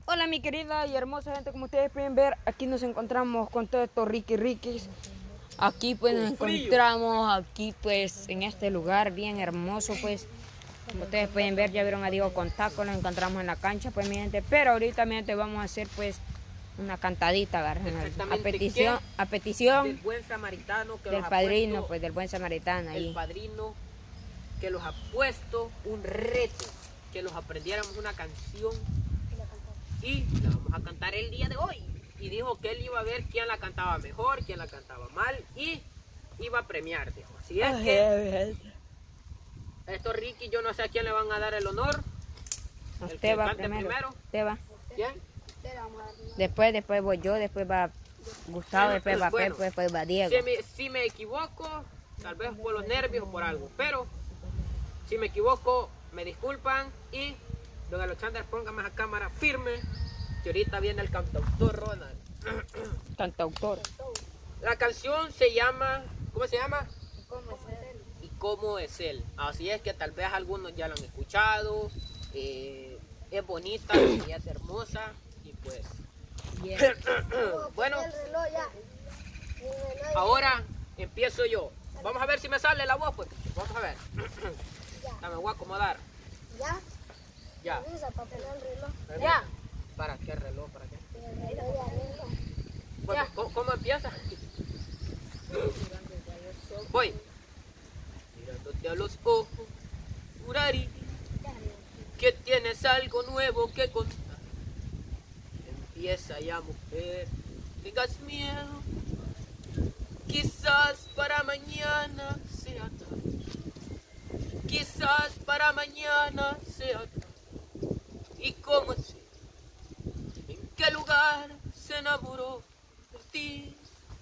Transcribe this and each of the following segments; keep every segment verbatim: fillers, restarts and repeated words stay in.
Hola mi querida y hermosa gente, como ustedes pueden ver, aquí nos encontramos con todos estos Ricky Rikis. Aquí pues nos encontramos, aquí pues en este lugar bien hermoso pues. Como ustedes pueden ver, ya vieron a Diego con taco, lo encontramos en la cancha pues mi gente. Pero ahorita mi gente vamos a hacer pues una cantadita, ¿verdad? A petición, a petición del buen samaritano que del los ha padrino, puesto, pues del buen samaritano ahí. el padrino que los ha puesto un reto, que los aprendiéramos una canción y la vamos a cantar el día de hoy. Y dijo que él iba a ver quién la cantaba mejor, quién la cantaba mal y iba a premiar, dijo. Así es que estos Ricky, yo no sé a quién le van a dar el honor. El Usted que va cante primero. primero. Usted va. ¿Quién? Después, después voy yo, después va Gustavo, después va Bueno, Pepe, después va Diego. Si me, si me equivoco, tal vez por los nervios o por algo, pero si me equivoco, me disculpan y don Alexander, póngame a cámara firme, que ahorita viene el cantautor Ronald. Cantautor. La canción se llama, ¿cómo se llama? ¿Y cómo es él? Así es que tal vez algunos ya lo han escuchado, eh, es bonita y es hermosa y pues... Yeah. Bueno, ahora empiezo yo. Vamos a ver si me sale la voz, pues. Vamos a ver. Ya me voy a acomodar. ¿Ya? Ya. Ya. ¿Para qué reloj? ¿Para qué? El reloj de arreglo. Bueno, ¿cómo, cómo empieza? Voy. Mirándote a los ojos, juraría que tienes algo nuevo que contar. Empieza ya, mujer, tengas miedo. Quizás para mañana sea tarde. Quizás para mañana sea tarde. ¿Y cómo es? ¿En qué lugar se enamoró de ti?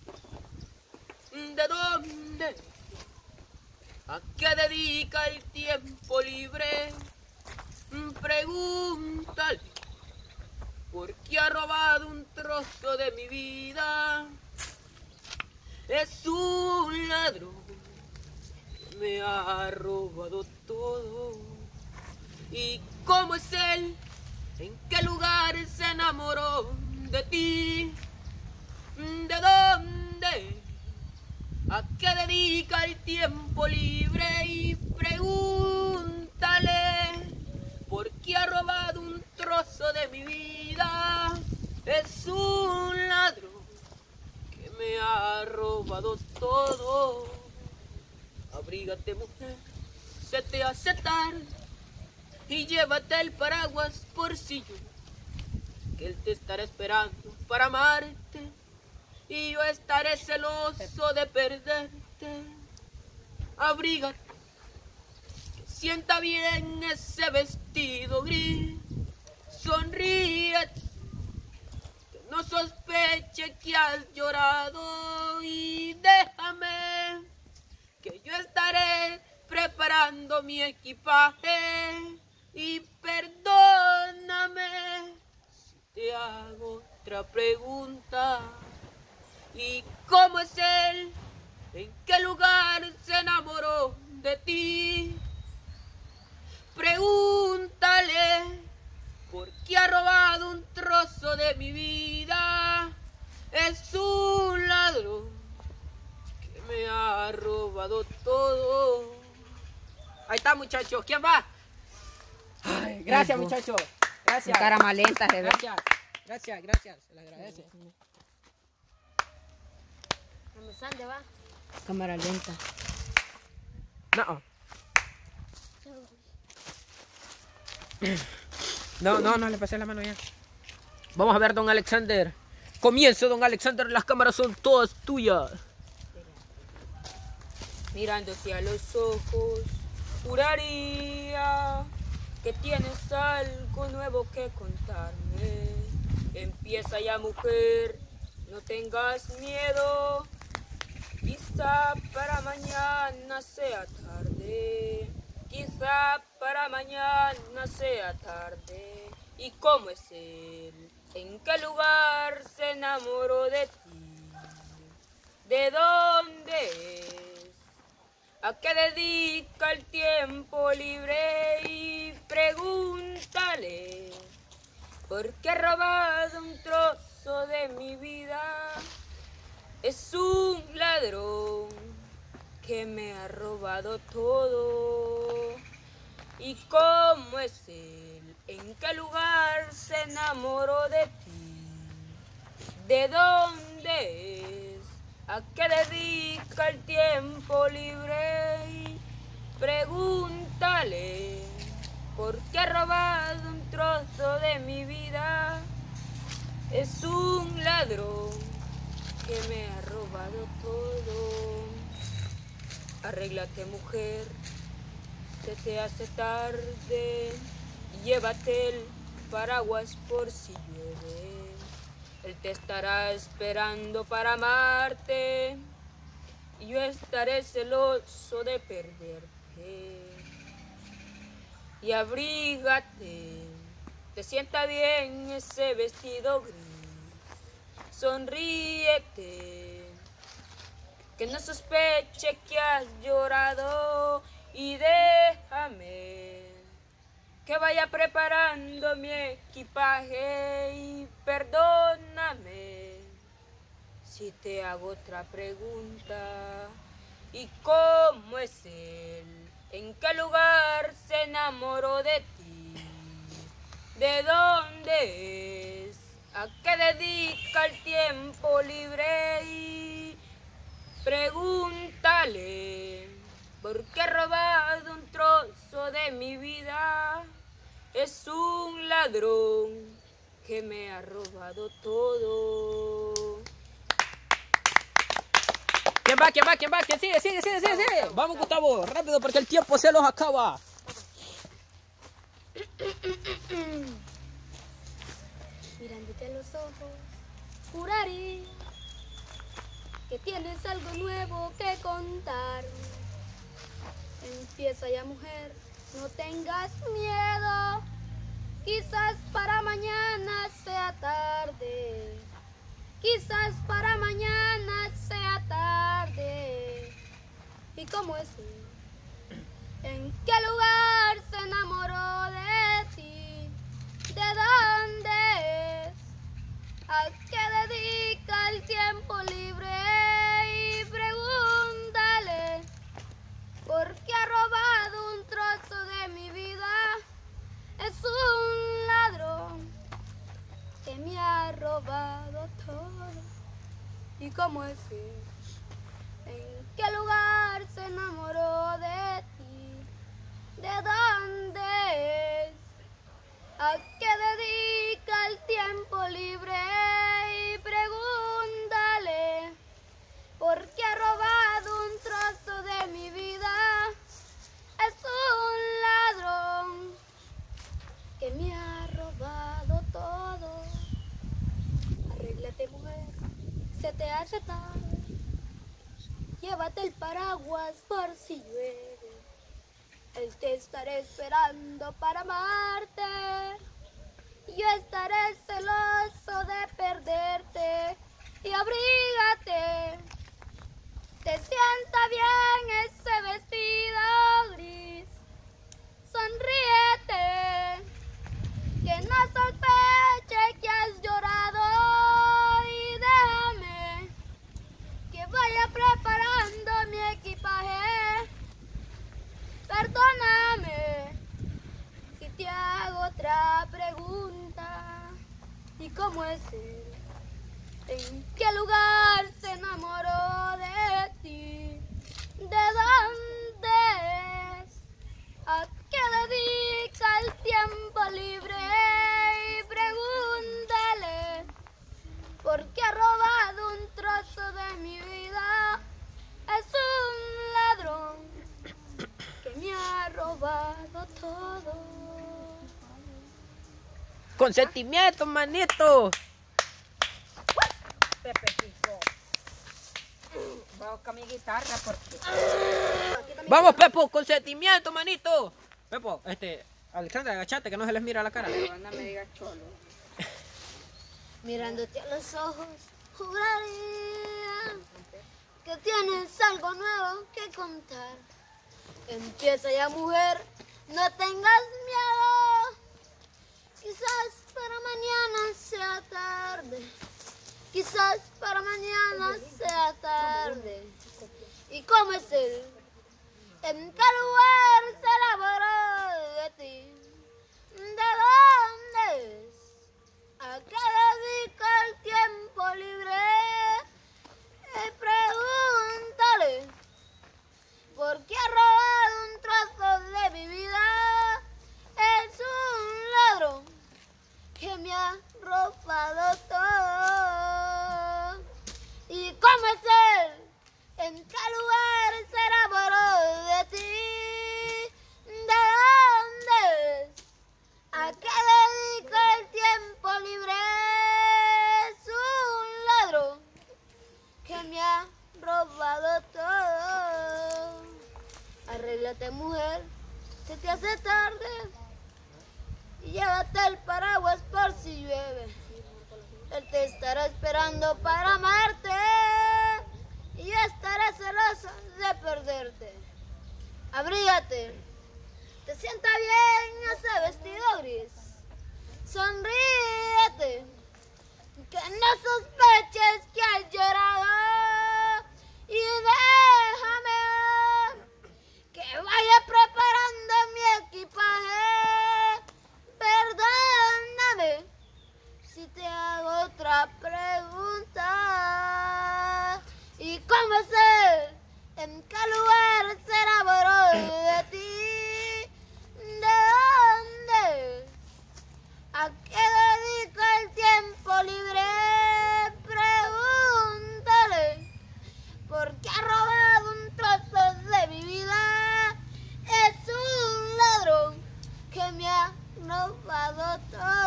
¿De dónde? ¿A qué dedica el tiempo libre? Pregúntale. Porque ha robado un trozo de mi vida. Es un ladrón que me ha robado todo. ¿Y cómo es él? ¿En qué lugar se enamoró de ti? ¿De dónde? ¿A qué dedica el tiempo libre? Y pregúntale. ¿Por qué ha robado un trozo de mi vida? Es un ladrón que me ha robado todo. Abrígate, mujer, se te hace tarde y llévate el paraguas por si yo, que él te estará esperando para amarte y yo estaré celoso de perderte. Abrígate, sienta bien ese vestido gris, sonríe, que no sospeche que has llorado y déjame que yo estaré preparando mi equipaje y perdóname si te hago otra pregunta. ¿Y cómo es él? ¿En qué lugar se enamoró de ti? Pregúntale, ¿por qué ha robado un trozo de mi vida? Es un ladrón que me ha robado todo. Ahí está, muchachos. ¿Quién va? Ay, gracias, muchachos. Gracias. Cara más lenta, se ve. Gracias, gracias, gracias. Se les agradece. ¿Dónde va? Cámara lenta. No. No, no, no le pasé la mano ya. Vamos a ver, don Alexander. Comienzo, don Alexander. Las cámaras son todas tuyas. Mirándote a los ojos, juraría que tienes algo nuevo que contarme. Empieza ya, mujer, no tengas miedo. Quizá para mañana sea tarde. Quizá para mañana sea tarde. ¿Y cómo es él? ¿En qué lugar se enamoró de ti? ¿De dónde es? ¿A qué dedica el tiempo libre? Y pregúntale. porque ha robado un trozo de mi vida. Es un ladrón que me ha robado todo. ¿Y cómo es él? ¿En qué lugar se enamoró de ti? ¿De dónde es? ¿A qué dedica el tiempo libre? Pregúntale, ¿por qué ha robado un trozo de mi vida? Es un ladrón que me ha robado todo. Arréglate, mujer, se te hace tarde, llévate el paraguas por si llueve. Él te estará esperando para amarte y yo estaré celoso de perderte. Y abrígate, te sienta bien ese vestido gris. Sonríete, que no sospeche que has llorado y déjame que vaya preparando mi equipaje y perdóname si te hago otra pregunta. ¿Y cómo es él? ¿En qué lugar se enamoró de ti? ¿De dónde es? ¿A qué dedica el tiempo libre? Y pregúntale, ¿por qué ha robado un trozo de mi vida? Es un ladrón que me ha robado todo. ¿Quién va? ¿Quién va? ¿Quién va? ¿Quién sigue? Sigue, sigue, sigue, sigue. Vamos, Gustavo, rápido porque el tiempo se los acaba. Mirándote a los ojos, juraría que tienes algo nuevo que contar. Empieza ya, mujer, no tengas miedo. Quizás para mañana sea tarde. Quizás para mañana sea tarde. ¿Y cómo es él? ¿En qué lugar se enamoró de ti? ¿De dónde es? ¿A qué dedica el tiempo libre? Y pregúntale, ¿por qué ha robado un trozo de mi vida? Es un ladrón que me ha robado todo. ¿Y cómo es él? ¿En qué lugar se enamoró de ti? ¿De dónde es? ¿A qué dedica el tiempo libre? Y pregúntale, ¿por qué ha robado un trozo de mi vida? Es un ladrón que me ha robado todo. Arréglate, mujer, se te hace tarde. Llévate el paraguas por si llueve. Él te estaré esperando para amarte. Yo estaré celoso de perderte. Y abrígate, te sienta bien ese vestido gris. Sonríete, que no sospeche que has llorado. Y déjame que vaya preparando mi equipaje. Perdóname si te hago otra pregunta. ¿Y cómo es él? ¿En qué lugar se enamoró de ti? ¿De dónde es? ¿A qué dedica el tiempo libre? Y pregúntale, ¿por qué ha robado un trozo de mi vida? Es un ladrón que me ha robado todo. Consentimiento, manito. Pepe Pico. Voy a buscar mi guitarra porque... Vamos, Pepo, consentimiento, manito. Pepo, este, Alexandra, agachate que no se les mira la cara. No me digas cholo. Mirándote a los ojos, juraría que tienes algo nuevo que contar. Empieza ya, mujer, no tengas miedo. Quizás para mañana sea tarde, quizás para mañana sea tarde. ¿Y cómo es él? ¿En qué lugar se enamoró de ti? ¿De dónde es? ¿A qué dedica el tiempo libre? Eh, pregúntale, ¿por qué ha robado un trozo de mi vida? Es un ladrón que me ha robado todo. ¿Y cómo es él? ¿En qué lugar se enamoró de ti? ¿De dónde es? ¿A qué dedica el tiempo libre? Es un ladrón que me ha robado todo. Arréglate, mujer, se te hace tarde, y llévate el paraguas por si llueve. Él te estará esperando para amarte, y yo estaré celoso de perderte. Abrígate, te sienta bien ese vestido gris. Sonríete, que no sospeches que has llorado, y déjame que vaya preparando mi equipaje. Perdóname si te hago otra pregunta. ¿Y cómo es él? ¿En qué lugar se enamoró de ti? ¿De dónde? ¿A qué dedica el tiempo libre? Pregúntale, ¿por qué ha robado un trozo de mi vida? Es un ladrón que me ha robado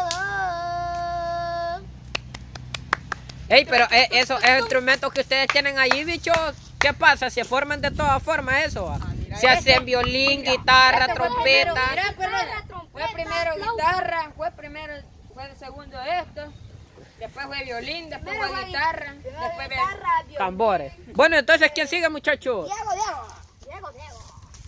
todo. Ey, pero eh, eso, esos instrumentos que ustedes tienen allí, bicho, ¿qué pasa? ¿Se forman de todas formas eso? ¿Va? mira, Se este- hacen violín, guitarra, Este fue trompeta. primero, mira, pero Guitarra, fue primero trompeta, guitarra, fue primero, fue el segundo esto, después fue violín, después Primero fue fue guitarra, Primero después fue... guitarra, violín. Tambores. Bueno, entonces, ¿quién sigue, muchachos? Diego, Diego, Diego, Diego.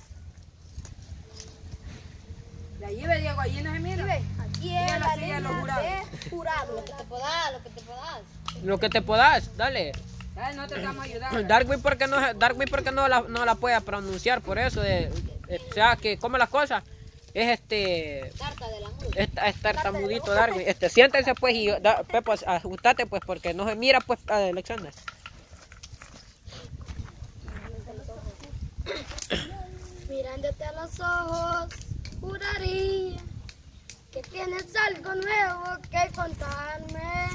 De allí ve Diego, allí no se mira. Aquí Síguelo, es la síguelo, línea jurado. de jurado. Lo que te puedas, lo que te puedas. Lo que te puedas, dale. Dale, nosotros te vamos a ayudar. Darwin, ¿por qué no, Darwin, ¿por qué no la, no la puede pronunciar? Por eso, de, de- o sea, que como las cosas, es este, Carta de la muda. es, es tartamudito Darwin. Este, siéntense pues y, da, Pepo, ajustate pues, porque no se mira pues, Alexander. Mirándote a los ojos, juraría que tienes algo nuevo que contarme.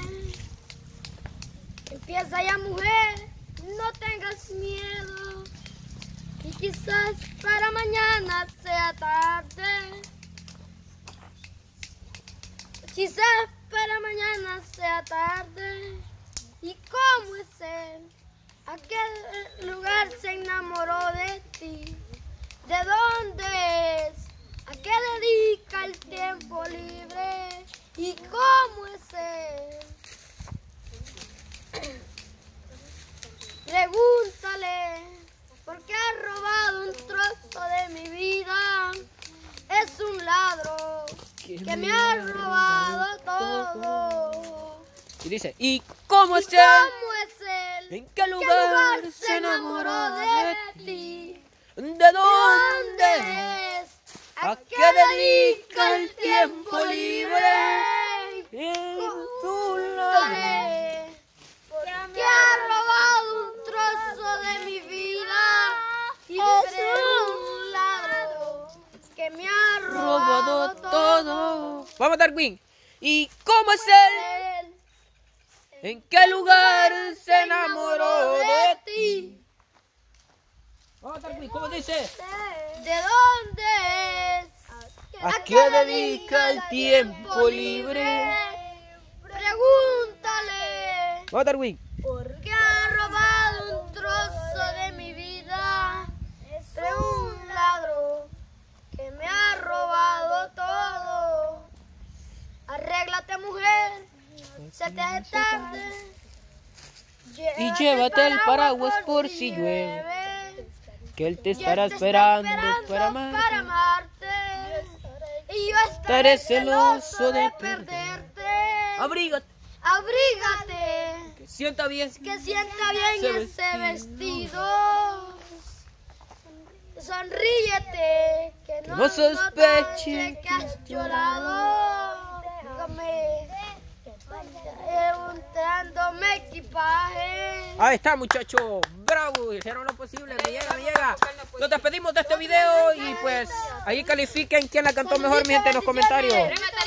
Empieza ya, mujer, no tengas miedo, y quizás para mañana sea tarde. Quizás para mañana sea tarde. ¿Y cómo es él? ¿A qué lugar se enamoró de ti? ¿De dónde es? ¿A qué dedica el tiempo libre? ¿Y cómo es él? Pregúntale, ¿por qué ha robado un trozo de mi vida? Es un ladrón que me ha robado todo. Y dice, ¿y cómo ¿Y es él? cómo es él? ¿En qué lugar se enamoró de ti? ¿De ¿De dónde? dónde es? ¿A qué dedica el tiempo libre? En tu lado. Pregúntale, ¿por qué ha robado un trozo de mi vida? Y es un ladrón que me ha robado todo. Vamos, Darwin. ¿Y cómo es él? Él ¿En qué lugar se enamoró de ti? ti? Vamos, Darwin, ¿cómo dice? ¿De dónde es? ¿A qué dedica el tiempo libre? Pregúntale, Vamos, Darwin. ¿por qué ha robado un trozo de mi vida? Es un ladrón que me ha robado todo. Arréglate, mujer, se te hace tarde. Y llévate el paraguas por si llueve, que él te estará esperando para amar. amarte. Y yo Estaré celoso de perderte. Abrígate. Abrígate. Que sienta bien. Que sienta bien Ese ese vestido. Sonríete. Que no, no sospeche note que has llorado. Déjame. Preguntándome equipaje. Ahí está, muchachos. Bravo, hicieron lo posible. Me llega, me llega. Nos despedimos de este video y pues ahí califiquen quién la cantó mejor, mi gente, en los comentarios.